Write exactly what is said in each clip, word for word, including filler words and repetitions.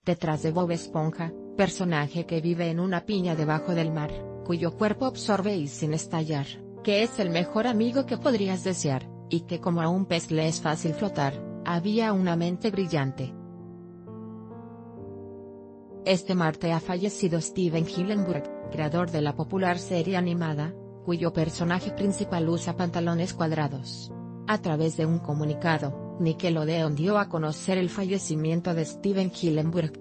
detrás de Bob Esponja, personaje que vive en una piña debajo del mar, cuyo cuerpo absorbe y sin estallar, que es el mejor amigo que podrías desear, y que como a un pez le es fácil flotar, había una mente brillante. Este martes ha fallecido Steven Hillenburg, creador de la popular serie animada, cuyo personaje principal usa pantalones cuadrados. A través de un comunicado, Nickelodeon dio a conocer el fallecimiento de Steven Hillenburg.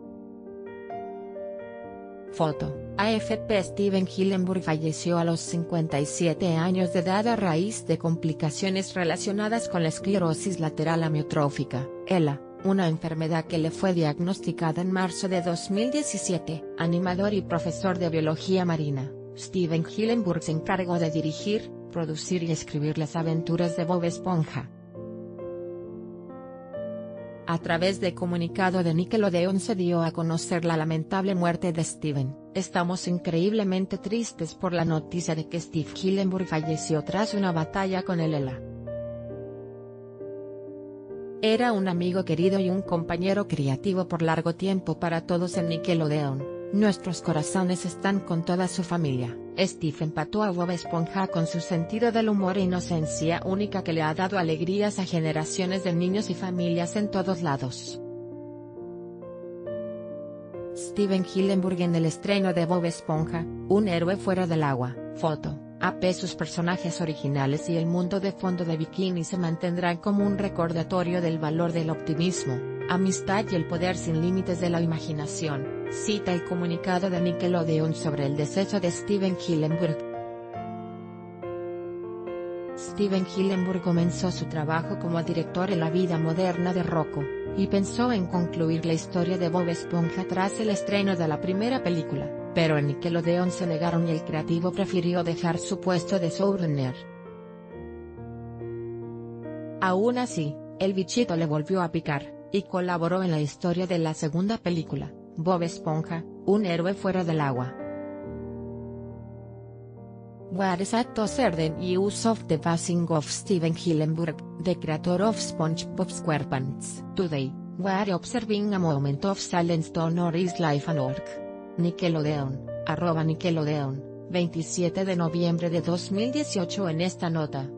Foto: A F P. Steven Hillenburg falleció a los cincuenta y siete años de edad a raíz de complicaciones relacionadas con la esclerosis lateral amiotrófica, E L A, una enfermedad que le fue diagnosticada en marzo de dos mil diecisiete. Animador y profesor de biología marina, Steven Hillenburg se encargó de dirigir, producir y escribir las aventuras de Bob Esponja. A través de comunicado de Nickelodeon se dio a conocer la lamentable muerte de Steven. Estamos increíblemente tristes por la noticia de que Steve Hillenburg falleció tras una batalla con el E L A. Era un amigo querido y un compañero creativo por largo tiempo para todos en Nickelodeon. Nuestros corazones están con toda su familia. Steve empató a Bob Esponja con su sentido del humor e inocencia única que le ha dado alegrías a generaciones de niños y familias en todos lados. Steven Hillenburg en el estreno de Bob Esponja, un héroe fuera del agua. Foto: A P. Sus personajes originales y el mundo de fondo de Bikini se mantendrán como un recordatorio del valor del optimismo, amistad y el poder sin límites de la imaginación, cita el comunicado de Nickelodeon sobre el deceso de Steven Hillenburg. Steven Hillenburg comenzó su trabajo como director en la vida moderna de Rocco, y pensó en concluir la historia de Bob Esponja tras el estreno de la primera película, pero en Nickelodeon se negaron y el creativo prefirió dejar su puesto de showrunner. Aún así, el bichito le volvió a picar, y colaboró en la historia de la segunda película, Bob Esponja, un héroe fuera del agua. What is at the certain use of the passing of Steven Hillenburg, the creator of SpongeBob SquarePants? Today, we are observing a moment of silence to honor his life and work. Nickelodeon, arroba Nickelodeon, veintisiete de noviembre de dos mil dieciocho. En esta nota,